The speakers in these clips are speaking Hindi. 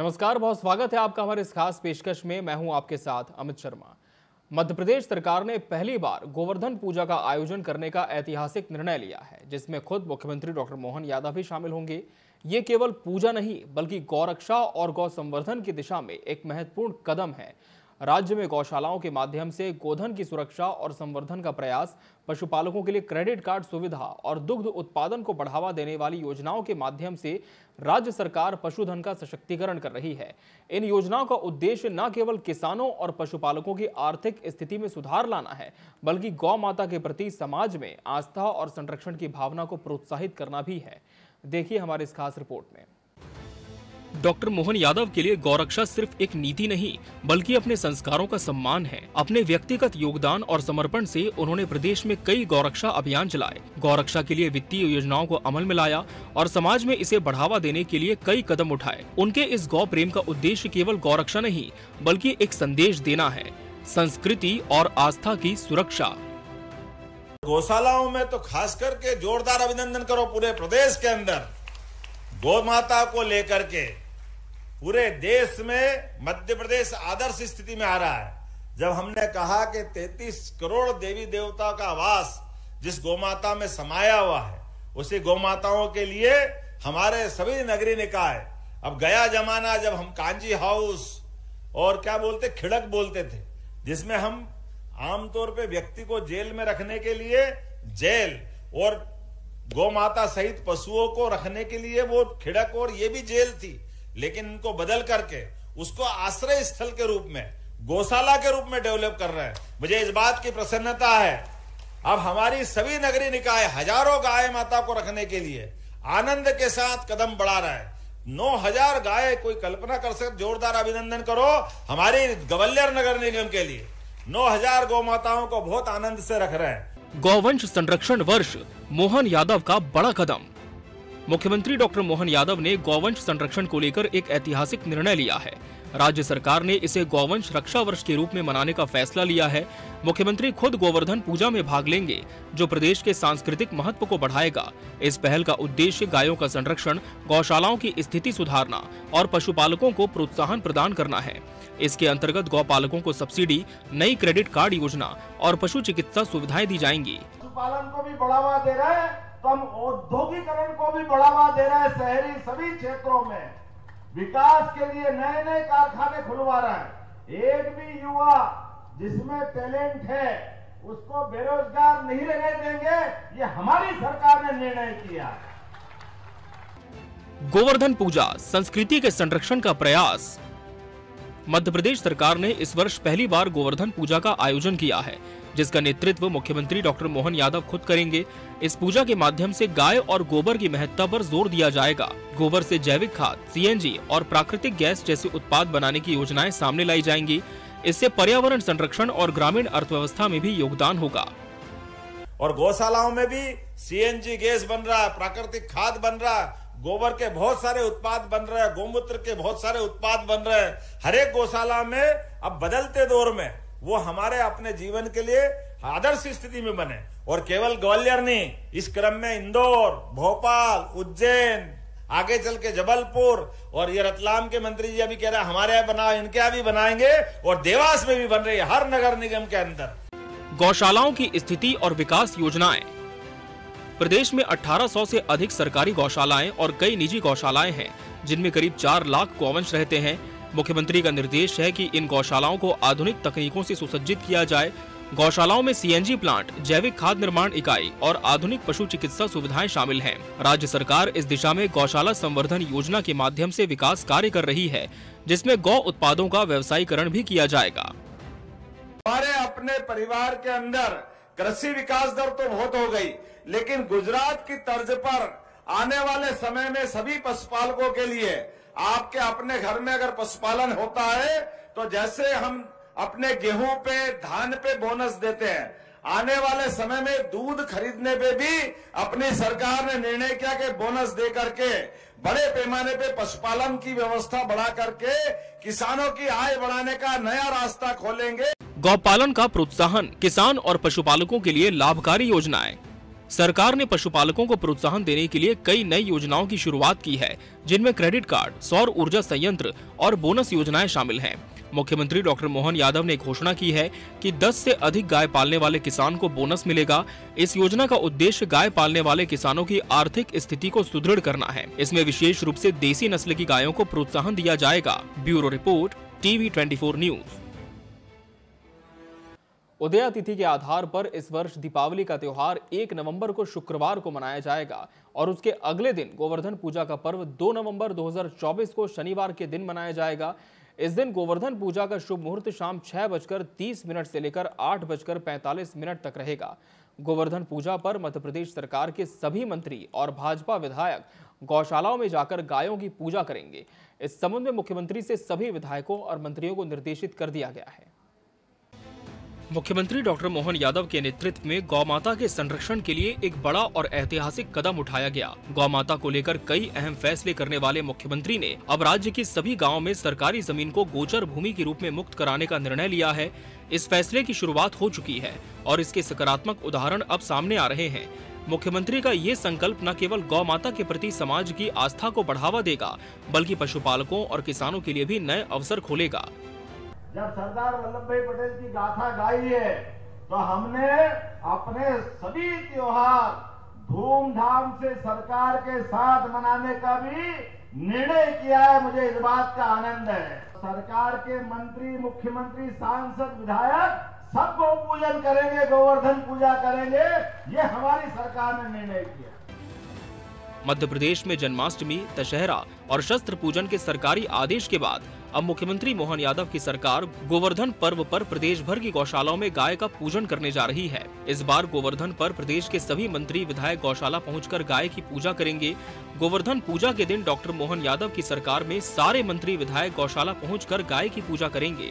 नमस्कार, बहुत स्वागत है आपका हमारे इस खास पेशकश में। मैं हूं आपके साथ अमित शर्मा। मध्य प्रदेश सरकार ने पहली बार गोवर्धन पूजा का आयोजन करने का ऐतिहासिक निर्णय लिया है, जिसमें खुद मुख्यमंत्री डॉक्टर मोहन यादव भी शामिल होंगे। ये केवल पूजा नहीं बल्कि गौरक्षा और गौ संवर्धन की दिशा में एक महत्वपूर्ण कदम है। राज्य में गौशालाओं के माध्यम से गोधन की सुरक्षा और संवर्धन का प्रयास, पशुपालकों के लिए क्रेडिट कार्ड सुविधा और दुग्ध उत्पादन को बढ़ावा देने वाली योजनाओं के माध्यम से राज्य सरकार पशुधन का सशक्तिकरण कर रही है। इन योजनाओं का उद्देश्य न केवल किसानों और पशुपालकों की आर्थिक स्थिति में सुधार लाना है, बल्कि गौ माता के प्रति समाज में आस्था और संरक्षण की भावना को प्रोत्साहित करना भी है। देखिए हमारे इस खास रिपोर्ट में। डॉक्टर मोहन यादव के लिए गौरक्षा सिर्फ एक नीति नहीं बल्कि अपने संस्कारों का सम्मान है। अपने व्यक्तिगत योगदान और समर्पण से उन्होंने प्रदेश में कई गौरक्षा अभियान चलाए, गौरक्षा के लिए वित्तीय योजनाओं को अमल में लाया और समाज में इसे बढ़ावा देने के लिए कई कदम उठाए। उनके इस गौ प्रेम का उद्देश्य केवल गौरक्षा नहीं बल्कि एक संदेश देना है, संस्कृति और आस्था की सुरक्षा। गौशालाओं में तो खास करके जोरदार अभिनंदन करो। पूरे प्रदेश के अंदर गौ माता को लेकर के पूरे देश में मध्य प्रदेश आदर्श स्थिति में आ रहा है। जब हमने कहा कि 33 करोड़ देवी देवताओं का आवास जिस गौमाता में समाया हुआ है, उसी गौमाताओं के लिए हमारे सभी नगरीय निकाय, अब गया जमाना जब हम कांजी हाउस और क्या बोलते खिड़क बोलते थे, जिसमें हम आमतौर पे व्यक्ति को जेल में रखने के लिए जेल और गौमाता सहित पशुओं को रखने के लिए वो खिड़क और ये भी जेल थी, लेकिन इनको बदल करके उसको आश्रय स्थल के रूप में, गौशाला के रूप में डेवलप कर रहे हैं। मुझे इस बात की प्रसन्नता है, अब हमारी सभी नगरीय निकाय हजारों गाय माता को रखने के लिए आनंद के साथ कदम बढ़ा रहा है। 9000 गाय, कोई कल्पना कर सकते। जोरदार अभिनंदन करो हमारी ग्वालियर नगर निगम के लिए। 9000 गौ माताओं को बहुत आनंद से रख रहे हैं। गौवंश संरक्षण वर्ष, मोहन यादव का बड़ा कदम। मुख्यमंत्री डॉक्टर मोहन यादव ने गौवंश संरक्षण को लेकर एक ऐतिहासिक निर्णय लिया है। राज्य सरकार ने इसे गौवंश रक्षा वर्ष के रूप में मनाने का फैसला लिया है। मुख्यमंत्री खुद गोवर्धन पूजा में भाग लेंगे, जो प्रदेश के सांस्कृतिक महत्व को बढ़ाएगा। इस पहल का उद्देश्य गायों का संरक्षण, गौशालाओं की स्थिति सुधारना और पशुपालकों को प्रोत्साहन प्रदान करना है। इसके अंतर्गत गौपालकों को सब्सिडी, नई क्रेडिट कार्ड योजना और पशु चिकित्सा सुविधाएं दी जाएंगी। पशुपालन को भी बढ़ावा दे रहा है, तो हम औद्योगिकरण को भी बढ़ावा दे रहा है। शहरी सभी क्षेत्रों में विकास के लिए नए नए कारखाने खुलवा रहा है। एक भी युवा जिसमें टैलेंट है उसको बेरोजगार नहीं रहने देंगे, ये हमारी सरकार ने निर्णय किया। गोवर्धन पूजा, संस्कृति के संरक्षण का प्रयास। मध्य प्रदेश सरकार ने इस वर्ष पहली बार गोवर्धन पूजा का आयोजन किया है, जिसका नेतृत्व मुख्यमंत्री डॉक्टर मोहन यादव खुद करेंगे। इस पूजा के माध्यम से गाय और गोबर की महत्ता पर जोर दिया जाएगा। गोबर से जैविक खाद, सीएनजी और प्राकृतिक गैस जैसे उत्पाद बनाने की योजनाएं सामने लाई जाएंगी। इससे पर्यावरण संरक्षण और ग्रामीण अर्थव्यवस्था में भी योगदान होगा। और गौशालाओं में भी सीएनजी गैस बन रहा है, प्राकृतिक खाद बन रहा है, गोबर के बहुत सारे उत्पाद बन रहे हैं, गोमूत्र के बहुत सारे उत्पाद बन रहे हैं। हर एक गौशाला में अब बदलते दौर में वो हमारे अपने जीवन के लिए आदर्श स्थिति में बने। और केवल ग्वालियर नहीं, इस क्रम में इंदौर, भोपाल, उज्जैन, आगे चल के जबलपुर, और ये रतलाम के मंत्री जी अभी कह रहे हैं हमारे यहाँ बना, इनके यहाँ भी बनाएंगे, और देवास में भी बन रही है हर नगर निगम के अंदर। गौशालाओं की स्थिति और विकास योजनाएं। प्रदेश में 1800 से अधिक सरकारी गौशालाएं और कई निजी गौशालाएं हैं, जिनमें करीब 4 लाख गौवंश रहते हैं। मुख्यमंत्री का निर्देश है कि इन गौशालाओं को आधुनिक तकनीकों से सुसज्जित किया जाए। गौशालाओं में सीएनजी प्लांट, जैविक खाद निर्माण इकाई और आधुनिक पशु चिकित्सा सुविधाएं शामिल हैं। राज्य सरकार इस दिशा में गौशाला संवर्धन योजना के माध्यम से विकास कार्य कर रही है, जिसमें गौ उत्पादों का व्यवसायीकरण भी किया जाएगा। हमारे अपने परिवार के अंदर कृषि विकास दर तो बहुत हो गई, लेकिन गुजरात की तर्ज पर आने वाले समय में सभी पशुपालकों के लिए आपके अपने घर में अगर पशुपालन होता है तो जैसे हम अपने गेहूं पे, धान पे बोनस देते हैं, आने वाले समय में दूध खरीदने पे भी अपनी सरकार ने निर्णय किया कि बोनस दे करके बड़े पैमाने पे पशुपालन की व्यवस्था बढ़ा करके किसानों की आय बढ़ाने का नया रास्ता खोलेंगे। गौपालन का प्रोत्साहन, किसान और पशुपालकों के लिए लाभकारी योजनाएं। सरकार ने पशुपालकों को प्रोत्साहन देने के लिए कई नई योजनाओं की शुरुआत की है, जिनमें क्रेडिट कार्ड, सौर ऊर्जा संयंत्र और बोनस योजनाएं शामिल हैं। मुख्यमंत्री डॉक्टर मोहन यादव ने घोषणा की है कि 10 से अधिक गाय पालने वाले किसान को बोनस मिलेगा। इस योजना का उद्देश्य गाय पालने वाले किसानों की आर्थिक स्थिति को सुदृढ़ करना है। इसमें विशेष रूप से देसी नस्ल की गायों को प्रोत्साहन दिया जाएगा। Bureau report, TV 24 news. उदया तिथि के आधार पर इस वर्ष दीपावली का त्योहार 1 नवंबर को शुक्रवार को मनाया जाएगा और उसके अगले दिन गोवर्धन पूजा का पर्व 2 नवंबर 2024 को शनिवार के दिन मनाया जाएगा। इस दिन गोवर्धन पूजा का शुभ मुहूर्त शाम 6:30 से लेकर 8:45 तक रहेगा। गोवर्धन पूजा पर मध्य प्रदेश सरकार के सभी मंत्री और भाजपा विधायक गौशालाओं में जाकर गायों की पूजा करेंगे। इस संबंध में मुख्यमंत्री से सभी विधायकों और मंत्रियों को निर्देशित कर दिया गया है। मुख्यमंत्री डॉक्टर मोहन यादव के नेतृत्व में गौ माता के संरक्षण के लिए एक बड़ा और ऐतिहासिक कदम उठाया गया। गौ माता को लेकर कई अहम फैसले करने वाले मुख्यमंत्री ने अब राज्य की सभी गांवों में सरकारी जमीन को गोचर भूमि के रूप में मुक्त कराने का निर्णय लिया है। इस फैसले की शुरुआत हो चुकी है और इसके सकारात्मक उदाहरण अब सामने आ रहे हैं। मुख्यमंत्री का ये संकल्प न केवल गौ माता के प्रति समाज की आस्था को बढ़ावा देगा, बल्कि पशुपालकों और किसानों के लिए भी नए अवसर खोलेगा। जब सरदार वल्लभ भाई पटेल की गाथा गाई है तो हमने अपने सभी त्योहार धूमधाम से सरकार के साथ मनाने का भी निर्णय किया है। मुझे इस बात का आनंद है। सरकार के मंत्री, मुख्यमंत्री, सांसद, विधायक सब गौ पूजन करेंगे, गोवर्धन पूजा करेंगे, ये हमारी सरकार ने निर्णय किया। मध्य प्रदेश में जन्माष्टमी, दशहरा और शस्त्र पूजन के सरकारी आदेश के बाद अब मुख्यमंत्री मोहन यादव की सरकार गोवर्धन पर्व पर प्रदेश भर की गौशालाओं में गाय का पूजन करने जा रही है। इस बार गोवर्धन पर प्रदेश के सभी मंत्री, विधायक गौशाला पहुंचकर गाय की पूजा करेंगे। गोवर्धन पूजा के दिन डॉक्टर मोहन यादव की सरकार में सारे मंत्री, विधायक गौशाला पहुंचकर गाय की पूजा करेंगे।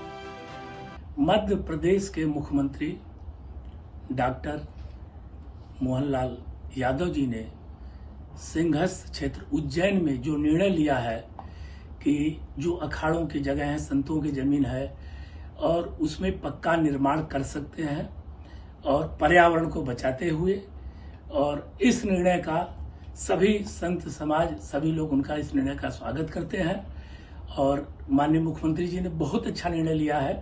मध्य प्रदेश के मुख्यमंत्री डॉक्टर मोहनलाल यादव जी ने सिंहस्थ क्षेत्र उज्जैन में जो निर्णय लिया है कि जो अखाड़ों की जगह है, संतों की जमीन है और उसमें पक्का निर्माण कर सकते हैं और पर्यावरण को बचाते हुए, और इस निर्णय का सभी संत समाज, सभी लोग उनका इस निर्णय का स्वागत करते हैं और माननीय मुख्यमंत्री जी ने बहुत अच्छा निर्णय लिया है।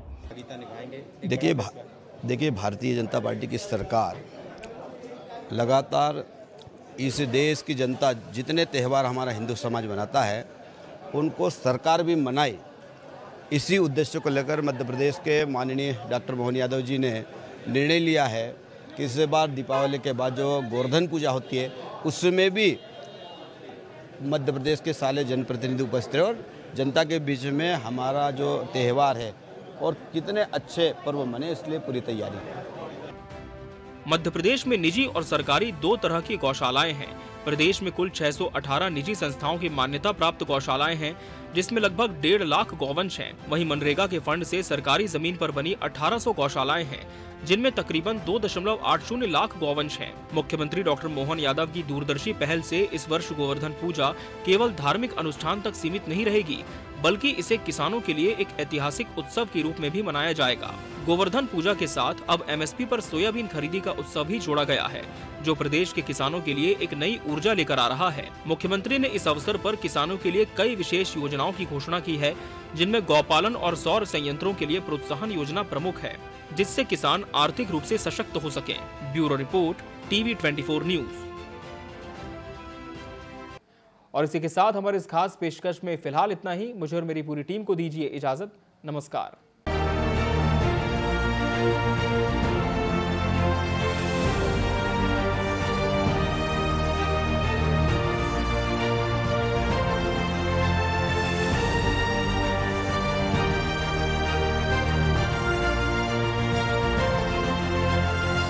देखिए भारतीय जनता पार्टी की सरकार लगातार इस देश की जनता जितने त्यौहार हमारा हिंदू समाज मनाता है उनको सरकार भी मनाए, इसी उद्देश्य को लेकर मध्य प्रदेश के माननीय डॉक्टर मोहन यादव जी ने निर्णय लिया है कि इस बार दीपावली के बाद जो गोवर्धन पूजा होती है उसमें भी मध्य प्रदेश के सारे जनप्रतिनिधि उपस्थित हैं और जनता के बीच में हमारा जो त्यौहार है और कितने अच्छे पर्व मने, इसलिए पूरी तैयारी है। मध्य प्रदेश में निजी और सरकारी 2 तरह की गौशालाएं हैं। प्रदेश में कुल 618 निजी संस्थाओं की मान्यता प्राप्त गौशालाएं हैं, जिसमें लगभग 1.5 लाख गौवंश हैं। वहीं मनरेगा के फंड से सरकारी जमीन पर बनी 1800 गौशालाएं हैं, जिनमें तकरीबन 2.80 लाख गौवंश हैं। मुख्यमंत्री डॉक्टर मोहन यादव की दूरदर्शी पहल से इस वर्ष गोवर्धन पूजा केवल धार्मिक अनुष्ठान तक सीमित नहीं रहेगी, बल्कि इसे किसानों के लिए एक ऐतिहासिक उत्सव के रूप में भी मनाया जाएगा। गोवर्धन पूजा के साथ अब MSP पर सोयाबीन खरीदी का उत्सव भी जोड़ा गया है, जो प्रदेश के किसानों के लिए एक नई ऊर्जा लेकर आ रहा है। मुख्यमंत्री ने इस अवसर पर किसानों के लिए कई विशेष योजनाओं की घोषणा की है, जिनमें गौपालन और सौर संयंत्रों के लिए प्रोत्साहन योजना प्रमुख है, जिससे किसान आर्थिक रूप से सशक्त हो सकें। Bureau report, TV 24 news. और इसी के साथ हमारे इस खास पेशकश में फिलहाल इतना ही। मुझे और मेरी पूरी टीम को दीजिए इजाजत। नमस्कार।